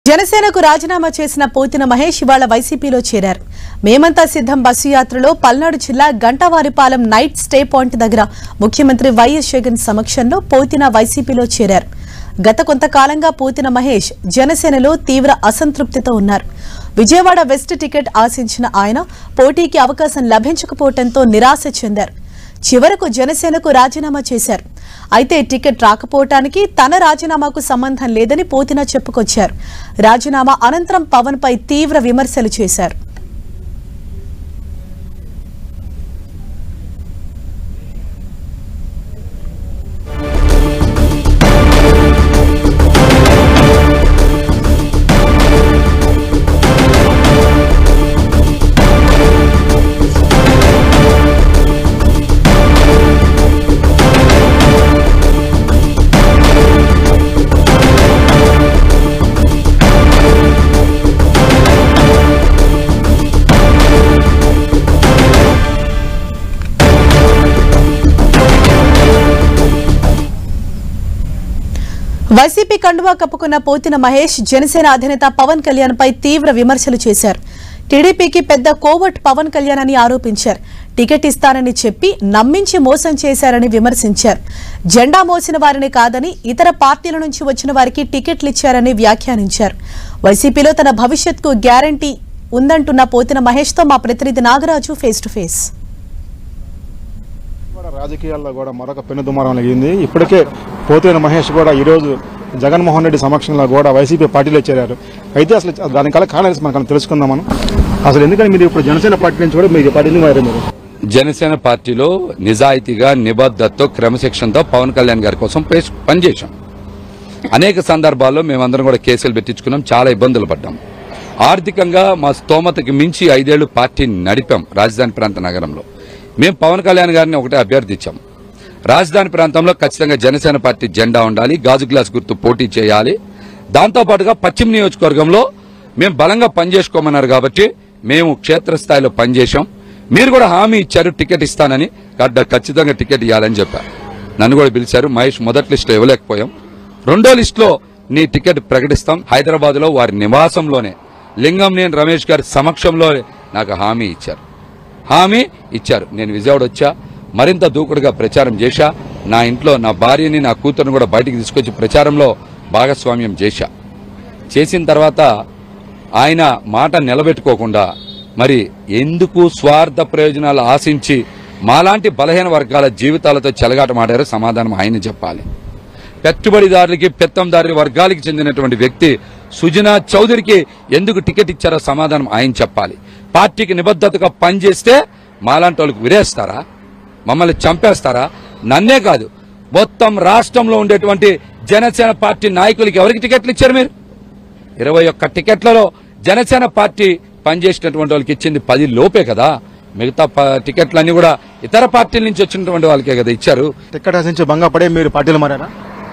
జనసేనకు రాజీనామా చేసిన పోతిన మహేష్ ఇవాళ వైసీపీలో చేరారు. మేమంతా సిద్ధం బస్సు యాత్రలో పల్నాడు జిల్లా గంటవారిపాలెం నైట్ స్టే పాయింట్ దగ్గర ముఖ్యమంత్రి వైఎస్ జగన్ సమక్షంలో పోతిన వైసీపీలో చేరారు. గత కొంతకాలంగా పోతిన మహేష్ జనసేనలో తీవ్ర అసంతృప్తితో ఉన్నారు. విజయవాడ వెస్ట్ టికెట్ ఆశించిన ఆయన పోటీకి అవకాశం లభించకపోవడంతో నిరాశ చెందారు. చివరకు జనసేనకు రాజీనామా చేశారు. అయితే టికెట్ రాకపోవటానికి తన రాజీనామాకు సంబంధం లేదని పోతిన చెప్పుకొచ్చారు. రాజీనామా అనంతరం పవన్ పై తీవ్ర విమర్శలు చేశారు. వైసీపీ కండువా కప్పుకున్న పోతిన మహేష్ జనసేన అధినేత పవన్ కళ్యాణ్ పై తీవ్ర విమర్శలు చేశారు. టీడీపీకి పెద్ద కోవట్ పవన్ కళ్యాణ్ అని ఆరోపించారు. టికెట్ ఇస్తానని చెప్పి నమ్మించి మోసం చేశారని విమర్శించారు. జెండా మోసిన వారిని కాదని ఇతర పార్టీల నుంచి వచ్చిన వారికి టికెట్లు ఇచ్చారని వ్యాఖ్యానించారు. వైసీపీలో తన భవిష్యత్కు గ్యారంటీ ఉందంటున్న పోతిన మహేష్ తో మా ప్రతినిధి నాగరాజు ఫేస్ టు ఫేస్. రాజకీయాల్లో కూడా మరొక పెనుదుమారం కలిగింది. ఇప్పటికే పోతిన మహేష్ కూడా ఈరోజు జగన్మోహన్ రెడ్డి సమక్షంలో కూడా వైసీపీ పార్టీలో చేరారు. అయితే అసలు దాని కారణం మనం తెలుసుకుందాం. మనం అసలు ఎందుకంటే మీరు ఇప్పుడు జనసేన పార్టీ నుంచి కూడా మీరు పార్టీని మారారు. మీరు జనసేన పార్టీలో నిజాయితీగా నిబద్ధతతో క్రమశిక్షణతో పవన్ కళ్యాణ్ గారి కోసం పనిచేశాం. అనేక సందర్భాల్లో మేమందరం కూడా కేసులు పెట్టించుకున్నాం, చాలా ఇబ్బందులు పడ్డాం. ఆర్థికంగా మా స్తోమతకి మించి 5 ఏళ్లు పార్టీని నడిపాం. రాజధాని ప్రాంత నగరంలో మేము పవన్ కళ్యాణ్ గారిని ఒకటే అభ్యర్థించాం. రాజధాని ప్రాంతంలో ఖచ్చితంగా జనసేన పార్టీ జెండా ఉండాలి, గాజు గ్లాస్ గుర్తు పోటీ చేయాలి. దాంతోపాటుగా పశ్చిమ నియోజకవర్గంలో మేము బలంగా పనిచేసుకోమన్నారు కాబట్టి మేము క్షేత్రస్థాయిలో పనిచేశాం. మీరు కూడా హామీ ఇచ్చారు టికెట్ ఇస్తానని, ఖచ్చితంగా టికెట్ ఇవ్వాలని చెప్పారు. నన్ను కూడా పిలిచారు. మహేష్ మొదటి లిస్టులో ఇవ్వలేకపోయాం, రెండో లిస్టులో నీ టికెట్ ప్రకటిస్తాం. హైదరాబాద్ లో వారి నివాసంలోనే లింగంనేని రమేష్ గారి సమక్షంలో నాకు హామీ ఇచ్చారు. నేను విజయవాడ వచ్చా, మరింత దూకుడుగా ప్రచారం చేశా. నా ఇంట్లో నా భార్యని నా కూతురుని కూడా బయటికి తీసుకొచ్చి ప్రచారంలో భాగస్వామ్యం చేసిన తర్వాత ఆయన మాట నిలబెట్టుకోకుండా మరి ఎందుకు స్వార్థ ప్రయోజనాలు ఆశించి మాలాంటి బలహీన వర్గాల జీవితాలతో చెలగాటమాడారో సమాధానం ఆయన చెప్పాలి. పెట్టుబడిదారులకి పెత్తందారుల వర్గాలకి చెందినటువంటి వ్యక్తి సుజనా చౌదరికి ఎందుకు టికెట్ ఇచ్చారో సమాధానం ఆయన చెప్పాలి. పార్టీకి నిబద్ధతగా పనిచేస్తే మాలాంటి వాళ్ళకి విరేస్తారా, మమ్మల్ని చంపేస్తారా? నన్నే కాదు, మొత్తం రాష్ట్రంలో ఉండేటువంటి జనసేన పార్టీ నాయకులకి ఎవరికి టికెట్లు ఇచ్చారు? మీరు 21 టికెట్లలో జనసేన పార్టీ పనిచేసినటువంటి వాళ్ళకి ఇచ్చింది 10 లోపే కదా. మిగతా టికెట్లన్నీ కూడా ఇతర పార్టీల నుంచి వచ్చినటువంటి వాళ్ళకే కదా ఇచ్చారు. టికెట్ ఆశించి భంగపడే మీరు పార్టీలు మారారా?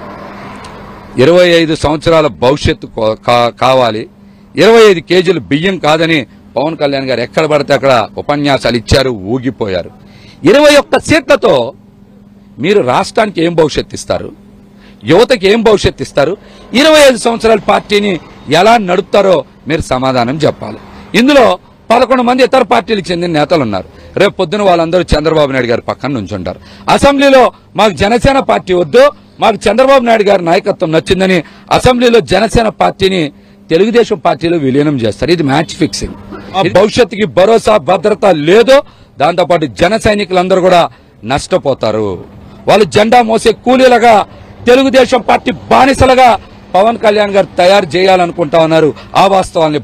25 సంవత్సరాల భవిష్యత్తు కావాలి, 25 కేజీలు బియ్యం కాదని పవన్ కళ్యాణ్ గారు ఎక్కడ పడితే అక్కడ ఉపన్యాసాలు ఇచ్చారు, ఊగిపోయారు. 21 సీట్లతో మీరు రాష్ట్రానికి ఏం భవిష్యత్తు ఇస్తారు? యువతకి ఏం భవిష్యత్తు ఇస్తారు? 25 సంవత్సరాల పార్టీని ఎలా నడుపుతారో మీరు సమాధానం చెప్పాలి. ఇందులో 11 మంది ఇతర పార్టీలకు చెందిన నేతలు ఉన్నారు. రేపు పొద్దున వాళ్ళందరూ చంద్రబాబు నాయుడు గారి పక్కన నుంచుంటారు. అసెంబ్లీలో మాకు జనసేన పార్టీ వద్దు, మాకు చంద్రబాబు నాయుడు గారి నాయకత్వం నచ్చిందని అసెంబ్లీలో జనసేన పార్టీని తెలుగుదేశం పార్టీలో విలీనం చేస్తారు. ఇది మ్యాచ్ ఫిక్సింగ్. భవిష్యత్తుకి భరోసా భద్రత లేదు. దాంతోపాటు జన సైనికులందరూ కూడా నష్టపోతారు. వాళ్ళు జెండా మోసే కూలీలుగా, తెలుగుదేశం పార్టీ బానిసలుగా పవన్ కళ్యాణ్ గారు తయారు చేయాలనుకుంటా ఉన్నారు. ఆ వాస్తవాల్ని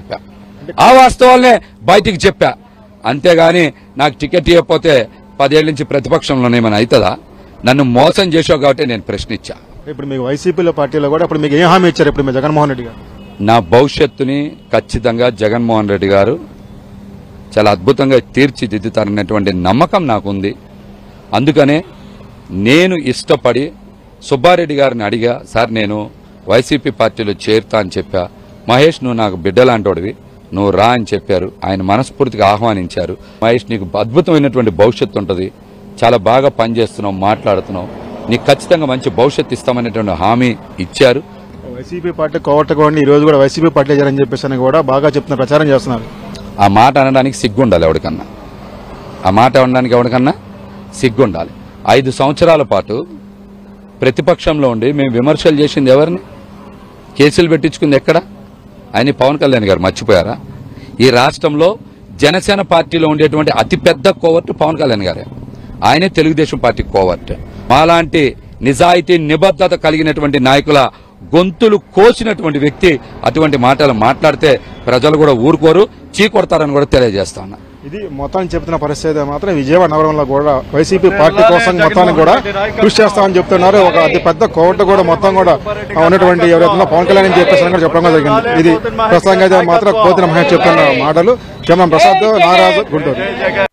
బయటికి చెప్పా. అంతేగాని నాకు టికెట్ ఇవ్వకపోతే 10 ఏళ్ల నుంచి ప్రతిపక్షంలోనే ఏమైనా అవుతుందా? నన్ను మోసం చేసావు కాబట్టి నేను ప్రశ్నించా. ఇప్పుడు మీకు వైసీపీలో పార్టీలో కూడా ఇప్పుడు మీకు ఏం హామీ ఇచ్చారు? ఇప్పుడు మీ జగన్మోహన్ రెడ్డి గారు నా భవిష్యత్తుని ఖచ్చితంగా జగన్మోహన్ రెడ్డి గారు చాలా అద్భుతంగా తీర్చిదిద్దుతారనేటువంటి నమ్మకం నాకుంది. అందుకనే నేను ఇష్టపడి సుబ్బారెడ్డి గారిని అడిగా, సార్ నేను వైసీపీ పార్టీలో చేరుతా అని చెప్పా. మహేష్ నువ్వు నాకు బిడ్డలాంటోడివి, నువ్వు రా అని చెప్పారు. ఆయన మనస్ఫూర్తిగా ఆహ్వానించారు. మహేష్ నీకు అద్భుతమైనటువంటి భవిష్యత్తు ఉంటుంది, చాలా బాగా పనిచేస్తున్నావు, మాట్లాడుతున్నావు, నీకు ఖచ్చితంగా మంచి భవిష్యత్తు ఇస్తామనేటువంటి హామీ ఇచ్చారు. వైసీపీ పార్టీ కోవట్టుకోండి ఈ రోజు కూడా వైసీపీ పార్టీ చేయాలని చెప్పేసి అని కూడా బాగా చెప్తున్నారు, ప్రచారం చేస్తున్నారు. ఆ మాట అనడానికి సిగ్గుండాలి ఎవరికన్నా, ఆ మాట అనడానికి ఎవరికన్నా సిగ్గుండాలి. 5 సంవత్సరాల పాటు ప్రతిపక్షంలో ఉండి మేము విమర్శలు చేసింది ఎవరిని, కేసులు పెట్టించుకుంది ఎక్కడ? ఆయన పవన్ కళ్యాణ్ గారు మర్చిపోయారా? ఈ రాష్ట్రంలో జనసేన పార్టీలో ఉండేటువంటి అతిపెద్ద కోవర్టు పవన్ కళ్యాణ్ గారే. ఆయనే తెలుగుదేశం పార్టీ కోవర్టు. మాలాంటి నిజాయితీ నిబద్ధత కలిగినటువంటి నాయకుల గొంతులు కోసినటువంటి వ్యక్తి అటువంటి మాటలు మాట్లాడితే ప్రజలు కూడా ఊరుకోరు, చీకొడతారని కూడా తెలియజేస్తా ఉన్నా. ఇది మొత్తాన్ని చెప్తున్న పరిస్థితి మాత్రం విజయవాడ నగరంలో కూడా వైసీపీ పార్టీ కోసం మొత్తాన్ని కూడా కృషి చేస్తామని చెప్తున్నారు. ఒక అతి పెద్ద కోర్టు కూడా మొత్తం కూడా ఉన్నటువంటి ఎవరైతే పవన్ కళ్యాణ్ అని చెప్పేసి కూడా చెప్పడం జరిగింది. ఇది ప్రస్తుతంగా అయితే మాత్రం పోతిన మహేష్ చెప్తున్న మాటలు. కెమెరా ప్రసాద్, నాగరాజు, గుంటూరు.